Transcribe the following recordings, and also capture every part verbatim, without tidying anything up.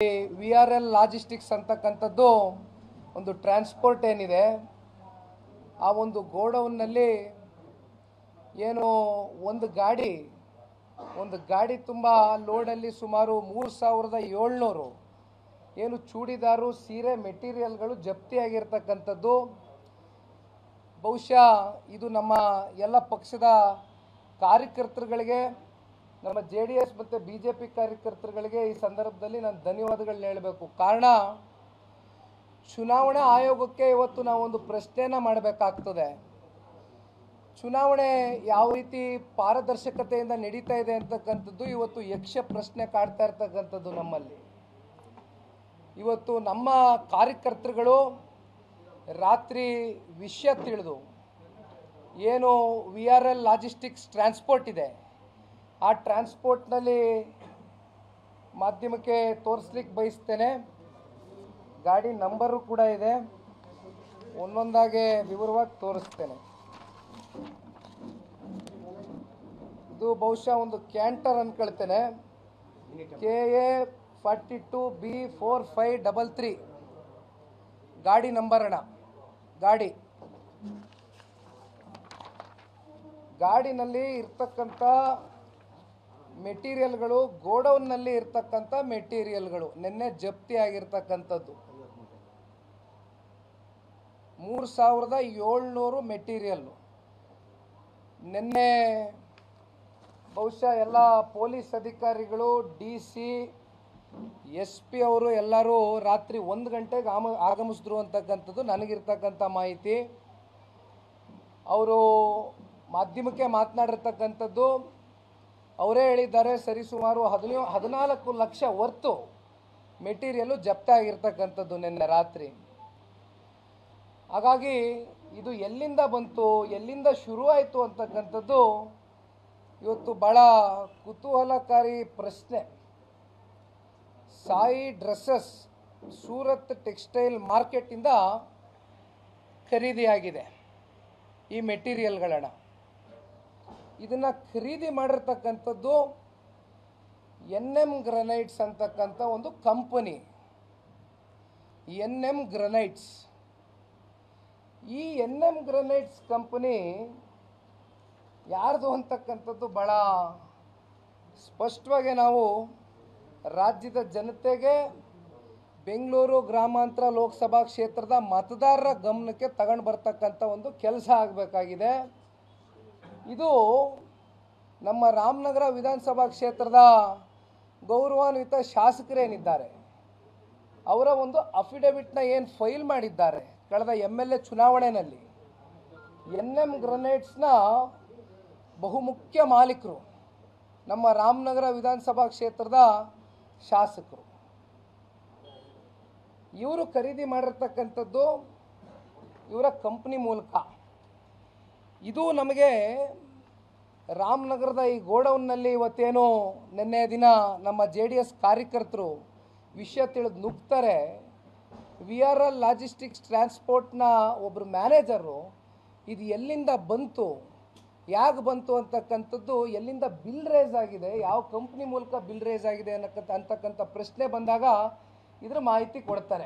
V R L logistics ಅಂತಕ್ಕಂಥದ್ದು ಒಂದು transport ಏನಿದೆ, ಆ ಒಂದು ಗೋಡೌನ್ನಲ್ಲಿ ಏನು ಒಂದು ಗಾಡಿ ಒಂದು ಗಾಡಿ ತುಂಬ ಲೋಡಲ್ಲಿ ಸುಮಾರು ಮೂರು ಸಾವಿರದ ಏಳ್ನೂರು ಏನು ಚೂಡಿದಾರು ಸೀರೆ ಮೆಟೀರಿಯಲ್ಗಳು ಜಪ್ತಿಯಾಗಿರ್ತಕ್ಕಂಥದ್ದು. ಬಹುಶಃ ಇದು ನಮ್ಮ ಎಲ್ಲ ಪಕ್ಷದ ಕಾರ್ಯಕರ್ತರುಗಳಿಗೆ, ನಮ್ಮ ಜೆ ಡಿ ಎಸ್ ಮತ್ತು ಬಿ ಜೆ ಪಿ ಕಾರ್ಯಕರ್ತರುಗಳಿಗೆ ಈ ಸಂದರ್ಭದಲ್ಲಿ ನಾನು ಧನ್ಯವಾದಗಳನ್ನ ಹೇಳಬೇಕು. ಕಾರಣ, ಚುನಾವಣಾ ಆಯೋಗಕ್ಕೆ ಇವತ್ತು ನಾವೊಂದು ಪ್ರಶ್ನೆಯನ್ನು ಮಾಡಬೇಕಾಗ್ತದೆ. ಚುನಾವಣೆ ಯಾವ ರೀತಿ ಪಾರದರ್ಶಕತೆಯಿಂದ ನಡೀತಾ ಇದೆ ಅಂತಕ್ಕಂಥದ್ದು ಇವತ್ತು ಯಕ್ಷ ಪ್ರಶ್ನೆ ಕಾಡ್ತಾ ಇರ್ತಕ್ಕಂಥದ್ದು ನಮ್ಮಲ್ಲಿ. ಇವತ್ತು ನಮ್ಮ ಕಾರ್ಯಕರ್ತರುಗಳು ರಾತ್ರಿ ವಿಷಯ ತಿಳಿದು ಏನು V R L logistics transport ಇದೆ, ಆ ಟ್ರಾನ್ಸ್ಪೋರ್ಟ್ನಲ್ಲಿ ಮಾಧ್ಯಮಕ್ಕೆ ತೋರಿಸ್ಲಿಕ್ಕೆ ಬಯಸ್ತೇನೆ. ಗಾಡಿ ನಂಬರು ಕೂಡ ಇದೆ, ಒಂದೊಂದಾಗೆ ವಿವರವಾಗಿ ತೋರಿಸ್ತೇನೆ. ಇದು ಬಹುಶಃ ಒಂದು ಕ್ಯಾಂಟರ್ ಅನ್ಕೊಳ್ತೇನೆ, K A forty two B four five double three ಗಾಡಿ ನಂಬರ್ ಅಣ್ಣ. ಗಾಡಿ ಗಾಡಿನಲ್ಲಿ ಇರ್ತಕ್ಕಂಥ ಮೆಟೀರಿಯಲ್ಗಳು, ಗೋಡೌನ್ನಲ್ಲಿ ಇರ್ತಕ್ಕಂಥ ಮೆಟೀರಿಯಲ್ಗಳು ನಿನ್ನೆ ಜಪ್ತಿ ಆಗಿರ್ತಕ್ಕಂಥದ್ದು ಮೂರು ಸಾವಿರದ ಏಳ್ನೂರು ಮೆಟೀರಿಯಲ್ಲು. ನಿನ್ನೆ ಬಹುಶಃ ಎಲ್ಲ ಪೊಲೀಸ್ ಅಧಿಕಾರಿಗಳು, ಡಿ ಸಿ, ಎಸ್ ಪಿ ಅವರು ಎಲ್ಲರೂ ರಾತ್ರಿ ಒಂದು ಗಂಟೆಗೆ ಆಮ ಆಗಮಿಸಿದ್ರು ಅಂತಕ್ಕಂಥದ್ದು ನನಗಿರ್ತಕ್ಕಂಥ ಮಾಹಿತಿ. ಅವರು ಮಾಧ್ಯಮಕ್ಕೆ ಮಾತನಾಡಿರ್ತಕ್ಕಂಥದ್ದು ಅವರೇ ಹೇಳಿದ್ದಾರೆ, ಸರಿಸುಮಾರು ಹದಿನೇ ಹದಿನಾಲ್ಕು ಲಕ್ಷ ವರ್ತು ಮೆಟೀರಿಯಲ್ಲು ಜಪ್ತಾಗಿರ್ತಕ್ಕಂಥದ್ದು ನಿನ್ನೆ ರಾತ್ರಿ. ಹಾಗಾಗಿ ಇದು ಎಲ್ಲಿಂದ ಬಂತು, ಎಲ್ಲಿಂದ ಶುರುವಾಯಿತು ಅಂತಕ್ಕಂಥದ್ದು ಇವತ್ತು ಭಾಳ ಕುತೂಹಲಕಾರಿ ಪ್ರಶ್ನೆ. ಸಾಯಿ ಡ್ರೆಸ್ಸಸ್ ಸೂರತ್ ಟೆಕ್ಸ್ಟೈಲ್ ಮಾರ್ಕೆಟಿಂದ ಖರೀದಿಯಾಗಿದೆ ಈ ಮೆಟೀರಿಯಲ್ಗಳನ್ನ. ಇದನ್ನು ಖರೀದಿ ಮಾಡಿರ್ತಕ್ಕಂಥದ್ದು ಎನ್ ಎಮ್ ಗ್ರನೈಟ್ಸ್ ಅಂತಕ್ಕಂಥ ಒಂದು ಕಂಪನಿ. ಎನ್ ಎಮ್ ಗ್ರನೈಟ್ಸ್ ಈ ಎನ್ ಎಮ್ ಗ್ರನೈಟ್ಸ್ ಕಂಪನಿ ಯಾರ್ದು ಅಂತಕ್ಕಂಥದ್ದು ಭಾಳ ಸ್ಪಷ್ಟವಾಗಿ ನಾವು ರಾಜ್ಯದ ಜನತೆಗೆ, ಬೆಂಗಳೂರು ಗ್ರಾಮಾಂತರ ಲೋಕಸಭಾ ಕ್ಷೇತ್ರದ ಮತದಾರರ ಗಮನಕ್ಕೆ ತಗೊಂಡು ಬರ್ತಕ್ಕಂಥ ಒಂದು ಕೆಲಸ ಆಗಬೇಕಾಗಿದೆ. ಇದು ನಮ್ಮ ರಾಮನಗರ ವಿಧಾನಸಭಾ ಕ್ಷೇತ್ರದ ಗೌರವಾನ್ವಿತ ಶಾಸಕರೇನಿದ್ದಾರೆ ಅವರ ಒಂದು ಅಫಿಡವಿಟ್ನ ಏನು ಫೈಲ್ ಮಾಡಿದ್ದಾರೆ ಕಳೆದ ಎಮ್ ಎಲ್ ಎ ಚುನಾವಣೆಯಲ್ಲಿ, ಎನ್ ಎಮ್ ಗ್ರನೈಟ್ಸ್ನ ಬಹುಮುಖ್ಯ ಮಾಲೀಕರು ನಮ್ಮ ರಾಮನಗರ ವಿಧಾನಸಭಾ ಕ್ಷೇತ್ರದ ಶಾಸಕರು. ಇವರು ಖರೀದಿ ಮಾಡಿರ್ತಕ್ಕಂಥದ್ದು ಇವರ ಕಂಪ್ನಿ ಮೂಲಕ. ಇದು ನಮಗೆ ರಾಮನಗರದ ಈ ಗೋಡೌನ್ನಲ್ಲಿ ಇವತ್ತೇನು ನಿನ್ನೆ ದಿನ ನಮ್ಮ ಜೆ ಡಿ ಎಸ್ ಕಾರ್ಯಕರ್ತರು ವಿಷಯ ತಿಳಿದು ನುಗ್ತಾರೆ. ವಿ ಆರ್ ಎಲ್ ಲಾಜಿಸ್ಟಿಕ್ಸ್ ಟ್ರಾನ್ಸ್ಪೋರ್ಟ್ನ ಒಬ್ಬರು ಮ್ಯಾನೇಜರು ಇದು ಎಲ್ಲಿಂದ ಬಂತು, ಯಾಕೆ ಬಂತು ಅಂತಕ್ಕಂಥದ್ದು, ಎಲ್ಲಿಂದ ಬಿಲ್ ರೇಸ್ ಆಗಿದೆ, ಯಾವ ಕಂಪ್ನಿ ಮೂಲಕ ಬಿಲ್ ರೇಸ್ ಆಗಿದೆ ಅನ್ನಕ್ಕಂಥ ಅಂತಕ್ಕಂಥ ಪ್ರಶ್ನೆ ಬಂದಾಗ ಇದರ ಮಾಹಿತಿ ಕೊಡ್ತಾರೆ.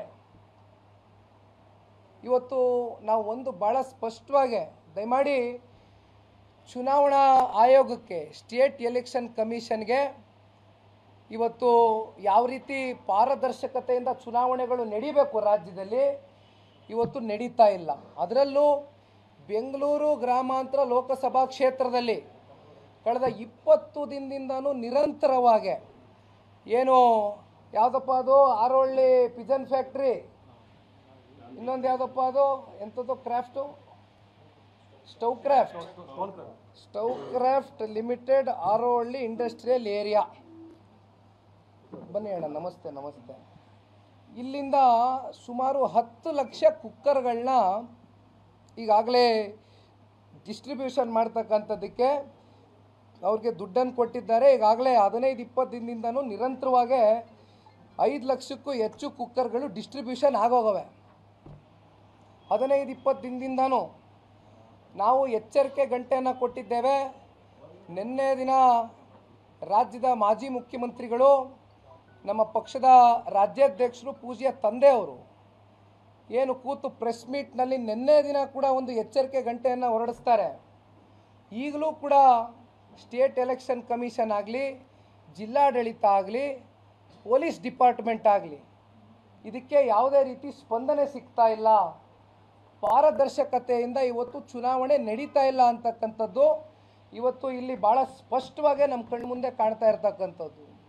ಇವತ್ತು ನಾವು ಒಂದು ಭಾಳ ಸ್ಪಷ್ಟವಾಗಿ ದಯಮಾಡಿ ಚುನಾವಣಾ ಆಯೋಗಕ್ಕೆ, ಸ್ಟೇಟ್ ಎಲೆಕ್ಷನ್ ಕಮಿಷನ್ಗೆ ಇವತ್ತು ಯಾವ ರೀತಿ ಪಾರದರ್ಶಕತೆಯಿಂದ ಚುನಾವಣೆಗಳು ನಡೀಬೇಕು ರಾಜ್ಯದಲ್ಲಿ, ಇವತ್ತು ನಡೀತಾ ಇಲ್ಲ. ಅದರಲ್ಲೂ ಬೆಂಗಳೂರು ಗ್ರಾಮಾಂತರ ಲೋಕಸಭಾ ಕ್ಷೇತ್ರದಲ್ಲಿ ಕಳೆದ ಇಪ್ಪತ್ತು ದಿನದಿಂದನೂ ನಿರಂತರವಾಗಿ ಏನು ಯಾವುದಪ್ಪ ಅದು ಆರೋಳ್ಳಿ ಪಿಜನ್ ಫ್ಯಾಕ್ಟ್ರಿ, ಇನ್ನೊಂದು ಯಾವುದಪ್ಪ ಅದು ಎಂಥದ್ದು craft stove craft stove craft limited Arohalli industrial area. ಬನ್ನಿ ಅಣ್ಣ, ನಮಸ್ತೆ ನಮಸ್ತೆ. ಇಲ್ಲಿಂದ ಸುಮಾರು ಹತ್ತು ಲಕ್ಷ ಕುಕ್ಕರ್ಗಳನ್ನ ಈಗಾಗಲೇ ಡಿಸ್ಟ್ರಿಬ್ಯೂಷನ್ ಮಾಡ್ತಕ್ಕಂಥದ್ದಕ್ಕೆ ಅವ್ರಿಗೆ ದುಡ್ಡನ್ನು ಕೊಟ್ಟಿದ್ದಾರೆ. ಈಗಾಗಲೇ ಹದಿನೈದು ಇಪ್ಪತ್ತು ದಿನದಿಂದನೂ ನಿರಂತರವಾಗಿ ಐದು ಲಕ್ಷಕ್ಕೂ ಹೆಚ್ಚು ಕುಕ್ಕರ್ಗಳು ಡಿಸ್ಟ್ರಿಬ್ಯೂಷನ್ ಆಗೋಗವೆ. ಹದಿನೈದು ಇಪ್ಪತ್ತು ದಿನದಿಂದನೂ ನಾವು ಎಚ್ಚರಿಕೆ ಗಂಟೆಯನ್ನು ಕೊಟ್ಟಿದ್ದೇವೆ. ನಿನ್ನೆ ದಿನ ರಾಜ್ಯದ ಮಾಜಿ ಮುಖ್ಯಮಂತ್ರಿಗಳು ನಮ್ಮ ಪಕ್ಷದ ರಾಜ್ಯಾಧ್ಯಕ್ಷರು ಪೂಜ್ಯ ತಂದೆಯವರು ಏನು ಕೂತು ಪ್ರೆಸ್ ಮೀಟ್ನಲ್ಲಿ ನಿನ್ನೆ ದಿನ ಕೂಡ ಒಂದು ಎಚ್ಚರಿಕೆ ಗಂಟೆಯನ್ನು ಹೊರಡಿಸ್ತಾರೆ. ಈಗಲೂ ಕೂಡ ಸ್ಟೇಟ್ ಎಲೆಕ್ಷನ್ ಕಮಿಷನ್ ಆಗಲಿ, ಜಿಲ್ಲಾಡಳಿತ ಆಗಲಿ, ಪೊಲೀಸ್ ಡಿಪಾರ್ಟ್ಮೆಂಟ್ ಆಗಲಿ ಇದಕ್ಕೆ ಯಾವುದೇ ರೀತಿ ಸ್ಪಂದನೆ ಸಿಗ್ತಾ ಇಲ್ಲ. ಪಾರದರ್ಶಕತೆಯಿಂದ ಇವತ್ತು ಚುನಾವಣೆ ನಡೀತಾ ಇಲ್ಲ ಅಂತಕ್ಕಂಥದ್ದು ಇವತ್ತು ಇಲ್ಲಿ ಭಾಳ ಸ್ಪಷ್ಟವಾಗಿ ನಮ್ಮ ಕಣ್ಣು ಮುಂದೆ ಕಾಣ್ತಾ ಇರ್ತಕ್ಕಂಥದ್ದು.